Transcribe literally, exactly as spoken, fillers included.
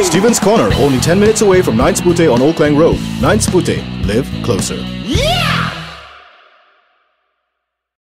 Stevens Corner, only ten minutes away from Ninth Butte on Old Klang Road. Ninth Butte, live closer.